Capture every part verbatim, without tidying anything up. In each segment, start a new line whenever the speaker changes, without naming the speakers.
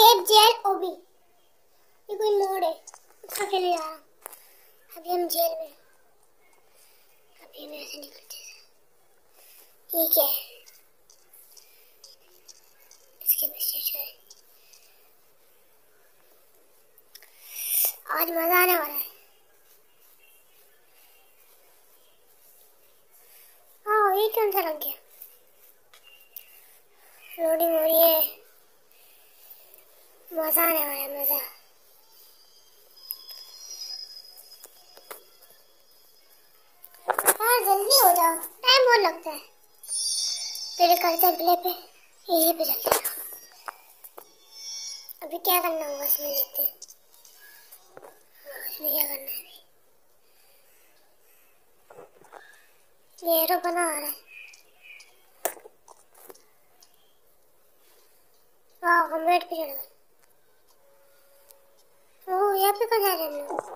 Escape jail ओबी, ये कोई mode है उसका खेलने जा रहा हूँ। अभी हम जेल में, अभी हम ऐसे निकलते हैं। ये क्या है? इसके पीछे है। आज मजा आने वाला है। हाँ ये कौन सा लग गया? लोडिंग हो रही है, मजा आने वाला है, मजा। हाँ जल्दी हो जाओ, टाइम बहुत लगता है। तेरे करते हैं प्ले पे, यही पे चलते हैं। अभी क्या करना होगा इसमें, देखते हैं इसमें क्या करना है। अभी ये एरो बना आ रहा है। वाह हम बेड पे चढ़ गए। ओह यहाँ पे कहाँ जा रहे हैं हम लोग?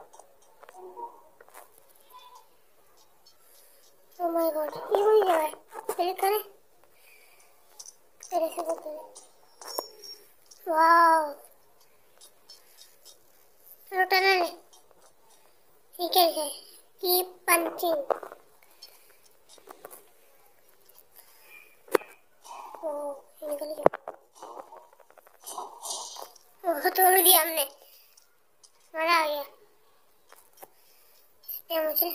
ओह माय गॉड, ये वही जगह है। क्लिक करें, तेरे से बोलते हैं। वाह चलो टनल है, ठीक है। Keep punching. ओह निकल गया। ओह तोड़ दिया हमने, मजा आ गया। मुझे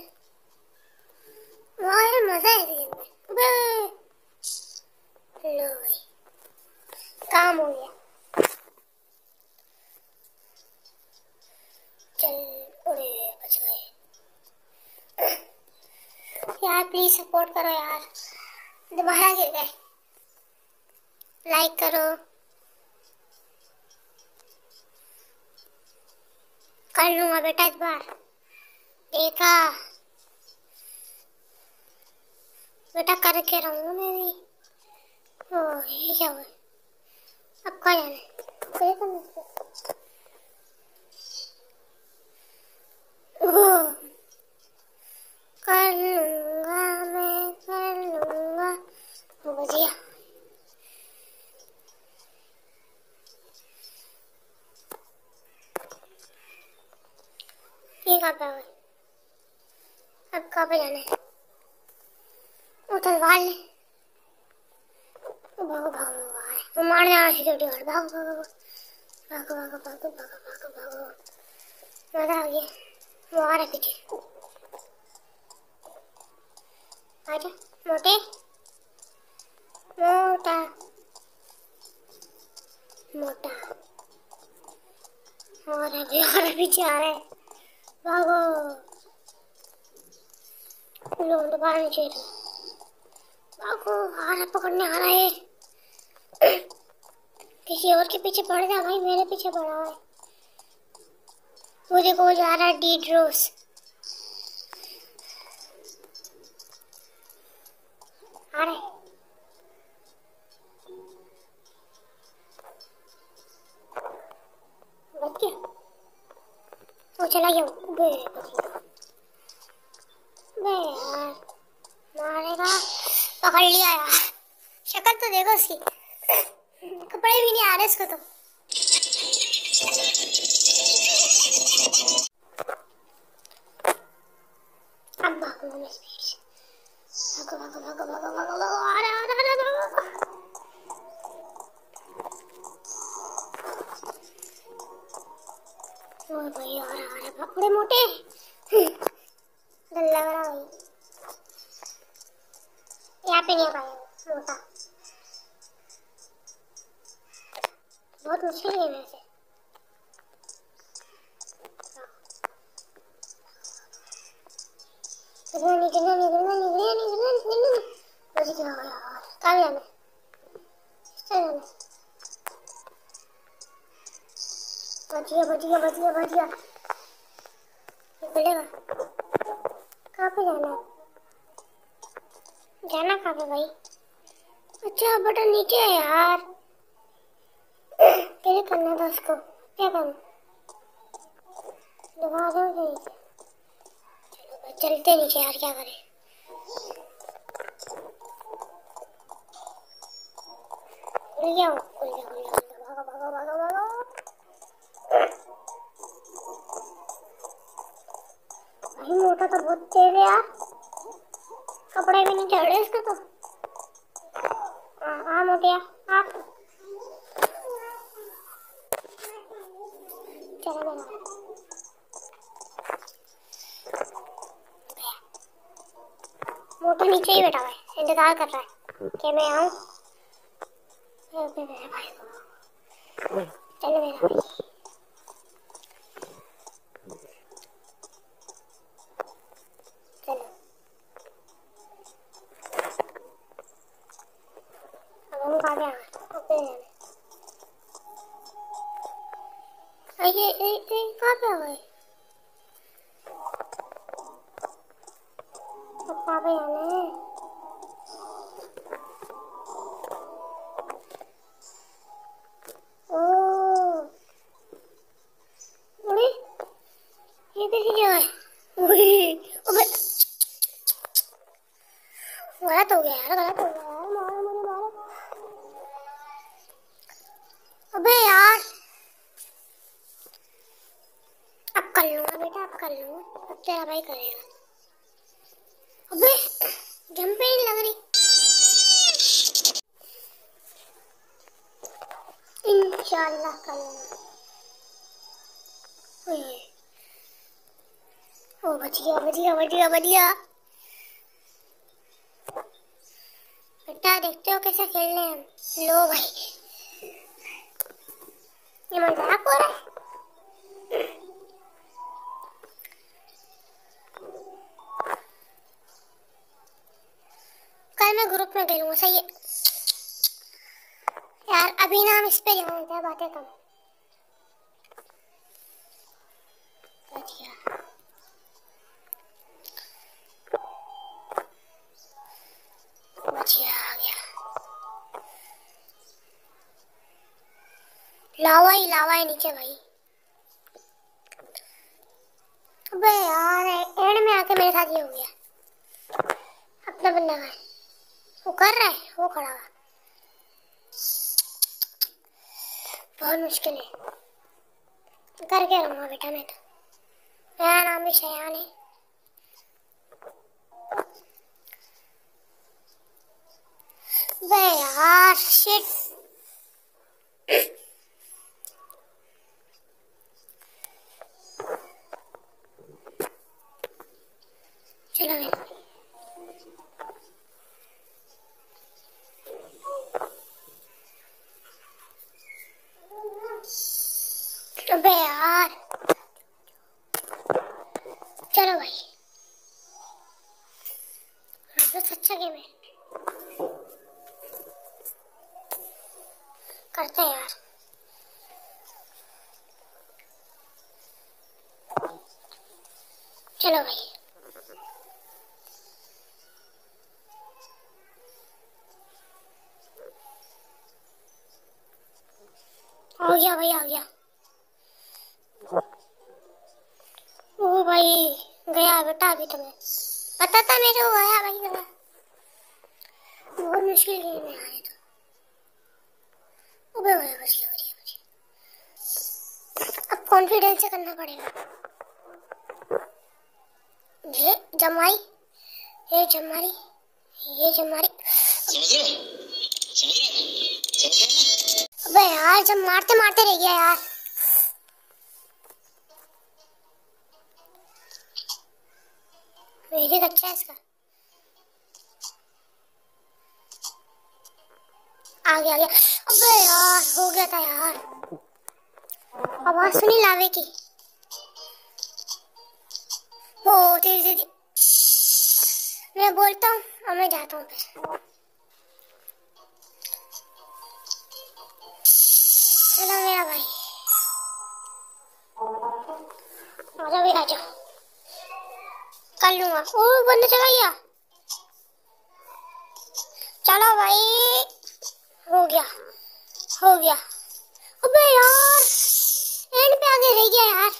वाह मजा है गेम में। लो काम हो गया। चल उड़े बच गए। यार प्लीज सपोर्ट करो यार, दोबारा गिर गए। लाइक करो, कर लूंगा बेटा इस बार। देखा बेटा करके रहूंगा मैं भी। ओह ये क्या हुआ? अब कहाँ जाना है? क्या करना है? ओह कर लूंगा मैं, कर लूंगा। हो गया। ये कहाँ पे है? अब कहाँ पे जाना है? वो तलवार ले। भागो भागो भागो, मार जाना सिक्योरिटी गार्ड। भागो भागो भागो भागो भागो भागो भागो भागो। मजा आ गया। वो आ रहा है पीछे। आजा मोटे, मोटा मोटा। और अभी और पीछे आ रहा है। भागो लो दोबारा नीचे। भागो आ रहा, पकड़ने आ रहा है। किसी और के पीछे पड़ जा भाई, मेरे पीछे पड़ा है। वो देखो जा रहा है डीड्रोस। आ रहा है। बच गया, वो चला गया। बे बे यार मारेगा। पकड़ लिया यार, शक्ल तो देखो उसकी, कपड़े भी नहीं आ रहे इसको तो। अब भागूंगा मैं स्पीड से। भागो भागो भागो भागो भागो भागो। आ रहा आ रहा आ रहा भागो। ओए भाई आ रहा आ रहा। बड़े मोटे डर लग रहा भाई। यहाँ पे नहीं आ पाएगा मोटा, बहुत मुश्किल है वैसे। निकलना निकलना निकलना निकलना निकलना निकलना। बच गया यार। कहाँ जाना है? इस तरह जाना है। बच गया बच गया बच गया बच गया। निकलेगा। कहाँ पे जाना है? जाना कहाँ पे भाई? अच्छा बटन नीचे है यार। कैसे करना था उसको? क्या करना? दबा दो नीचे। चलो चलते नीचे यार, क्या करें। खुल गया खुल गया खुल गया। भागो भागो भागो भागो। भाई मोटा तो बहुत तेज है यार, कपड़े भी नहीं चढ़ रहे इसके तो। हाँ हाँ मोटिया हाँ, चलो मेरा मोटा नीचे ही बैठा हुआ है, इंतजार कर रहा है कि मैं आऊँ। चलो मेरा भाई, चलो मेरा भाई, चलो अब हम कहाँ गए? ओके ये ये ये कहाँ पे आ गए? कहाँ पे आना है? ओह अरे ये कैसी जगह है? ओए अबे गलत हो गया यार, गलत हो गया यार, मारो मुझे मारो। अबे यार अब कर लूंगा बेटा, अब कर लूंगा, अब तेरा भाई करेगा। अबे जंप ही नहीं लग रही। इंशाल्लाह कर लूंगा। ओ बच गया बच गया बच गया बच गया। बेटा देखते हो कैसे खेलने हम। लो भाई ये मजाक हो रहा है। कल मैं ग्रुप में खेलूंगा, सही है यार। अभी ना हम इस पे ध्यान देते हैं, बातें कम। बच गया बच गया, आ गया। लावा ही लावा है नीचे भाई। अबे यार एंड में आके मेरे साथ ये हो गया। अपना बंदा है, वो कर रहा है, वो खड़ा हुआ। बहुत मुश्किल है, करके रहूंगा बेटा मैं तो। मेरा नाम भी शयान है। बे यार शिट। चलो मेरा अबे यार चलो भाई, तो अच्छा गेम है, करते हैं यार। चलो भाई आ गया भाई आ गया। ओ भाई गया बेटा, अभी तो मैं पता था मेरे को, गया भाई गया। बहुत मुश्किल गेम है यार ये तो। अबे भाई बच गया बच गया बच गया। अब कॉन्फिडेंस से करना पड़ेगा। ये जमाई, ये जमारी, ये जमारी। अबे यार जब मारते मारते रह गया यार। म्यूजिक अच्छा है इसका। आ गया आ गया। अबे यार हो गया था यार, आवाज सुनी लावे की। ओ तेजी तेजी मैं बोलता हूँ और मैं जाता हूँ फिर। चलो मेरा भाई आजा भी आजा, कर लूंगा। ओ बंदा चला गया। चलो भाई हो गया हो गया। अबे यार एंड पे आगे रह गया यार।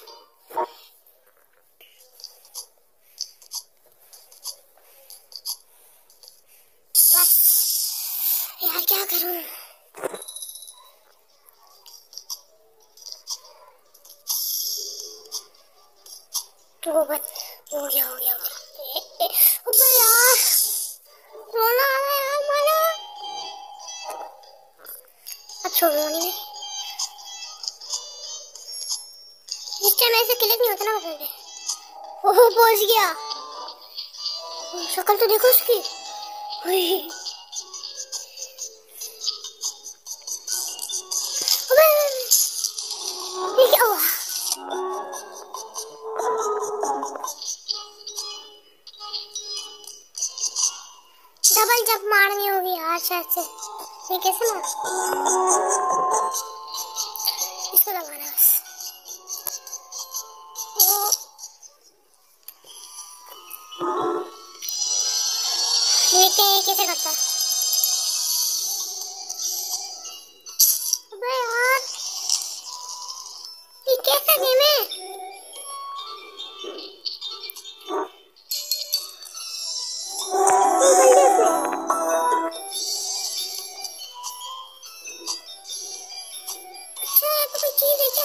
बस यार क्या करूं। तो बस हो गया हो गया अबे यार रोना आ रहा है यार माना। अब छोड़ो नहीं इस टाइम ऐसे क्लिक नहीं होता ना पसंद है। ओहो पहुंच गया। शक्ल तो देखो उसकी। अबे ये क्या हुआ? डबल जंप मारनी होगी यार शायद से। ये कैसे मार? इसको लगाना बस। देखते हैं कैसे करता है। अबे यार ये कैसा गेम है? अच्छा ये तो कोई चीज है क्या?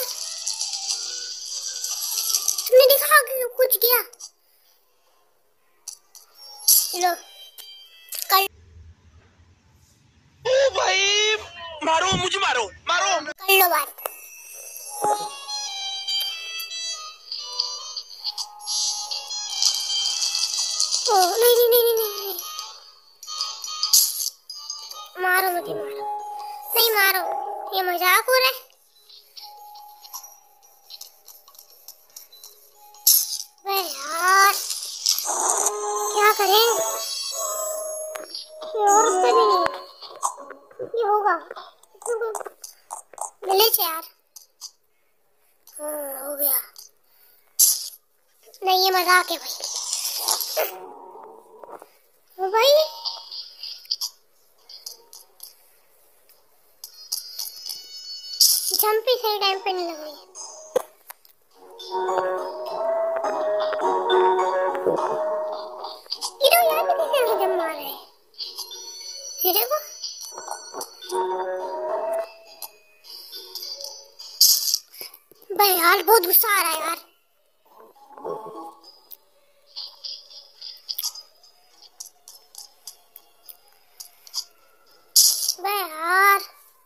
तुमने देखा कुछ किया? लो कर
ओ भाई मारो मुझे मारो मारो
कर लो बात। ओ नहीं नहीं नहीं नहीं नहीं मारो मुझे मारो नहीं मारो ये मजाक हो रहा है। वे यार क्या करें ये और उससे भी नहीं ये होगा ग्लिच यार। हाँ हो गया। नहीं ये मजाक है भाई। ओ भाई जंप ही सही टाइम पे नहीं लग रही। ये तो यार किसी से जंप मार रहे हैं। ये देखो भाई यार बहुत गुस्सा आ रहा है यार। भाई यार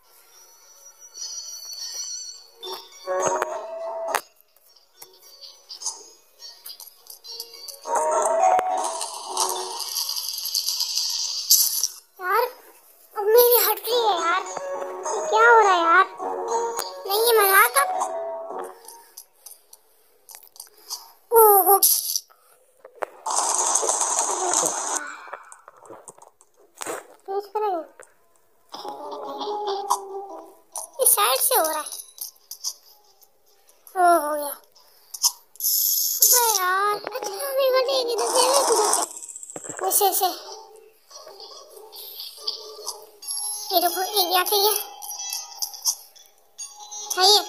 यार अब मेरी हट रही है यार। ये क्या हो रहा है यार? नहीं ये मजाक अब। ओहो तेज करेंगे इस साइड से हो रहा है। ओ हो गया। अबे यार अच्छा मेरे को देगी तो फिर ऐसे ऐसे ये देखो ये क्या चाहिए चाहिए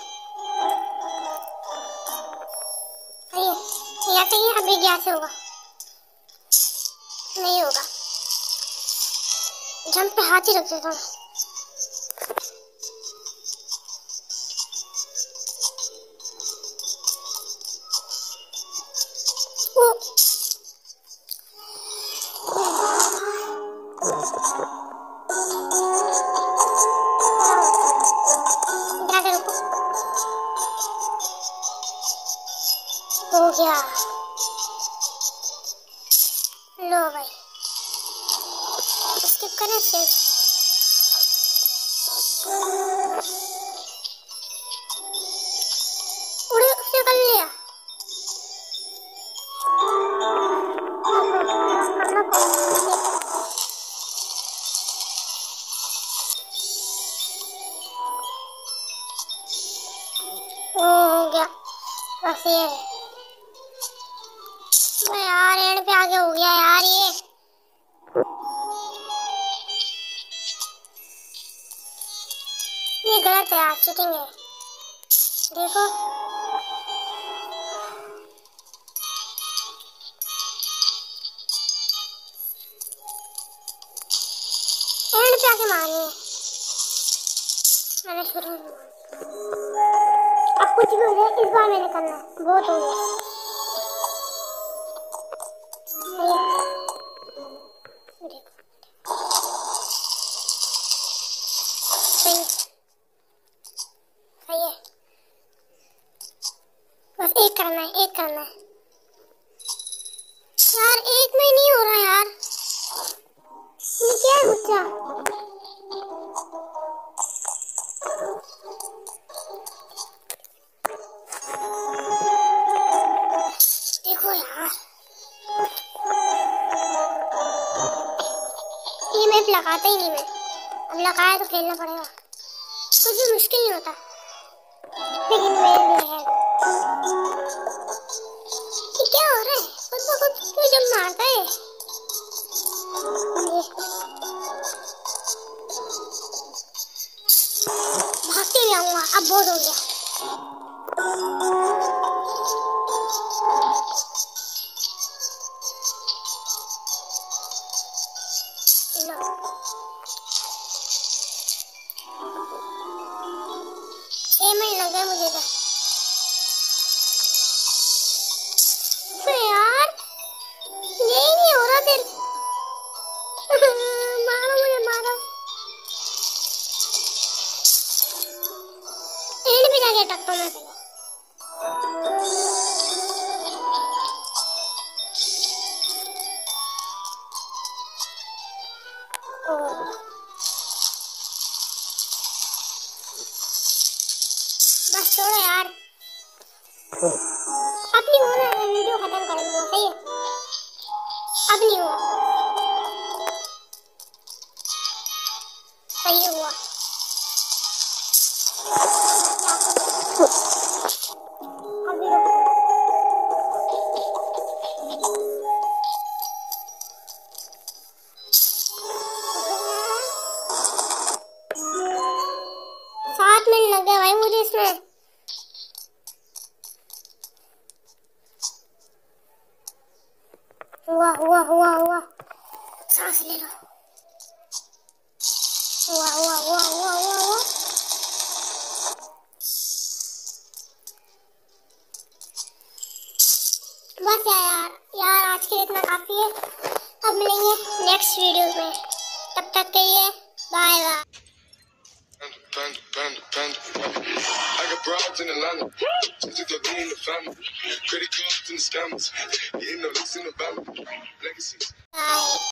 चाहिए क्या चाहिए। अब ये क्या से होगा? नहीं होगा। जंप पे हाथ ही रख देता हूँ। हो गया। लो भाई स्किप करें स्टेज। उड़े उसने कर लिया। ओ हो गया बस ये यार एंड पे आगे हो गया यार। ये ये गलत है यार चीटिंग है। देखो एंड पे आके मारे मैंने शुरू अब कुछ भी हो जाए इस बार मैंने करना है। बहुत हो गया। सही सही है। बस एक करना है, एक करना है यार, एक में नहीं हो रहा यार, ये क्या है गुस्सा। देखो यार, ये मैप लगाता ही नहीं मैं, अब लगाया तो खेलना पड़ेगा, कुछ भी मुश्किल नहीं होता, लेकिन मेरे लिए है। ये क्या हो रहा है, खुद ब खुद क्यों जब मारता है। भागते भी आऊंगा, अब बहुत हो गया। छह मिनट लग गए मुझे तो। तो यार यही नहीं हो रहा फिर। मारो मुझे, मारो। एंड पे जाके टक्कर मार देगा। बस छोड़ो यार, अब नहीं होना है, वीडियो खत्म कर दूंगा, सही है, अब नहीं हुआ, सही हुआ। अभी सात मिनट लग गए भाई मुझे इसमें। हुआ हुआ हुआ हुआ, सांस ले लो। हुआ हुआ हुआ हुआ हुआ हुआ। बस यार यार आज के लिए इतना काफी है, अब मिलेंगे नेक्स्ट वीडियो में, तब तक के लिए bye bye.
Panda, panda, panda. I got broads in Atlanta. Just to be in the family. Credit cards and the scammers. Getting no licks in the bank. Legacies.
Bye.